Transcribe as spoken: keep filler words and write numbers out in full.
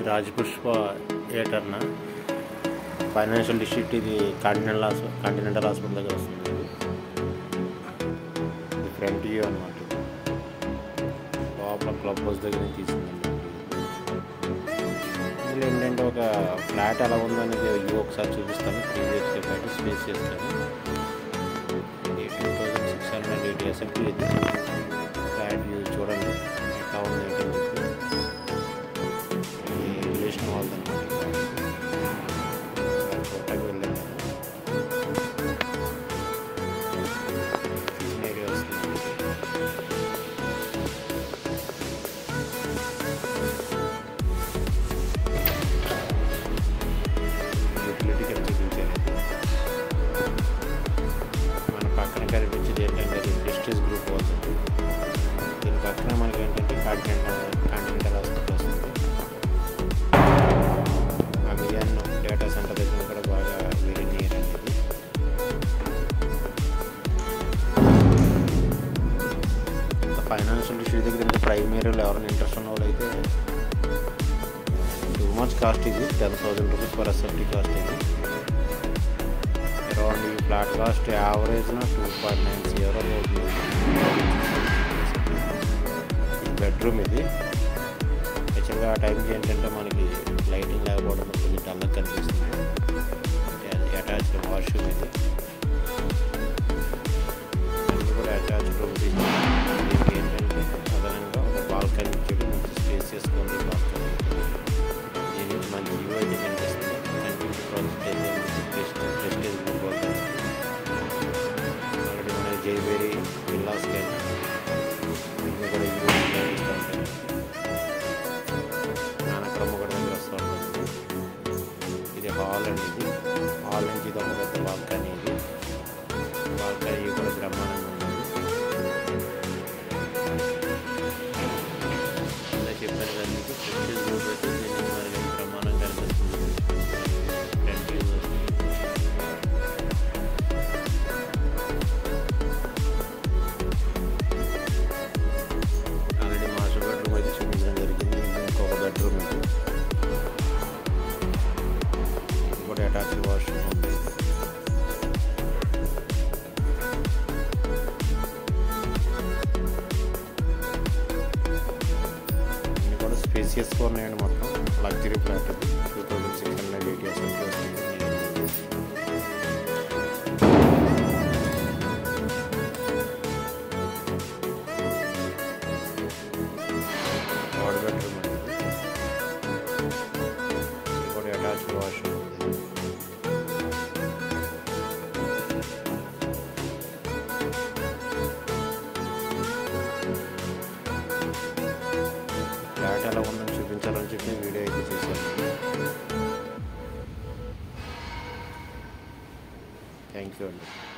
Pushpa Eterna financial district ఇది Continental hospital Continental hospital దగ్గర వస్తుంది. ఇది ఫ్రంట్ వ్యూ అన్నమాట. లోపల క్లబ్ హౌస్ దగ్గర తీసుకుందండి. ఇందులో ఏంటంటే ఒక ఫ్లాట్ ఎలా ఉందో అనేది వ్యూ ఒకసారి చూపిస్తాను. త్రీ బిహెచ్కే ఫ్లాట్ స్పేస్ చేస్తాను. ఇది two thousand six hundred eighty SFT ఇది ఫ్లాట్ వ్యూ చూడండి ఎట్లా ఉంది ఏంటని చెప్పి. ఇది రిలేషన్ వాళ్ళది అనమాట. ఫోటోకి వెళ్ళాను ఏరియా వస్తుంది. యూటిలిటీ కింద చూపించాను. మన పక్కన కనిపించేది ఏంటంటే అది ప్రెస్టీజ్ గ్రూప్ అవుతుంది. దీని పక్కన మనకి ఏంటంటే కాంటినెంటల్ కాంటినెంటల్ హాస్పిటల్ వస్తుంది. ఆ మియాన్ డేటా సెంటర్ దగ్గర కూడా బాగా వెరీ నియర్ అనేది. ఇంకా ఫైనాన్షియల్ ఇష్యూ దగ్గర ఇంత ప్రైమ్ ఏరియాలో ఎవరైనా ఇంట్రెస్ట్ ఉన్న వాళ్ళు అయితే టూ మచ్ కాస్ట్ ఇది ten thousand rupees per SFT cost ఇది. అరౌండ్ ఈ ఫ్లాట్ కాస్ట్ యావరేజ్న టూ పాయింట్ నైన్ జీరో అవుతుంది. ఈ బెడ్రూమ్ ఇది యాక్చువల్గా ఆ టైంకి ఏంటంటే మనకి లైటింగ్ లేకపోవడం కొంచెం డల్గా కనిపిస్తుంది. అటాచ్డ్ వాష్రూమ్ ఇది అన్నీ కూడా అటాచ్డ్ రూమ్స్. దీనికి ఏంటంటే అదనంగా ఒక బాల్కనీ ఇచ్చేది మంచి స్పేస్ చేసుకుంది. బాల్కనీ దీనికి మంచి వ్యూ అయితే కనిపిస్తుంది. కనిపించే ప్రాజెక్ట్ అయితే ప్రెస్టేజ్ ప్రెస్టేజ్ పోతుంది. ఆల్రెడీ మన జైవేరి విల్లాస్ కానీ దీన్ని కూడా వ్యూ కనిపిస్తూ ఉంటాయి. నానక్రమ కూడా దగ్గర వస్తూ ఉంటుంది. ఇది హాల్ అండి. ఇది హాల్ నుంచి ఇది ఒక పెద్ద బాల్కనీ. ఇది బాల్కనీ కూడా బ్రహ్మాండంగా ఉంది. ఇలా చెప్పాను కదా మీకు ప్రెస్టేజ్ గ్రూప్ అయితే దీనికి మరి బ్రహ్మాండంగా కనిపిస్తుంది. Front view already master bedroom అయితే చూపించడం జరిగింది. ఇంకొక బెడ్రూమ్ ఇది. ఇది కూడా అటాచ్డ్ వాష్రూమ్ ఉంది. ఇన్ని కూడా స్పేసియస్గా ఉన్నాయండి. మొత్తం లగ్జరీ ఫ్లాట్ ఇది two thousand six hundred eighty SFT వస్తుంది. థర్డ్ బెడ్రూమ్ అండి. ఇది కూడా అటాచ్డ్ వాష్రూమ్ ఉంది. ఫ్లాట్ ఎలా ఉందని చూపించాలని చెప్పి వీడియో అయితే చేశాను. థ్యాంక్ యూ అండి.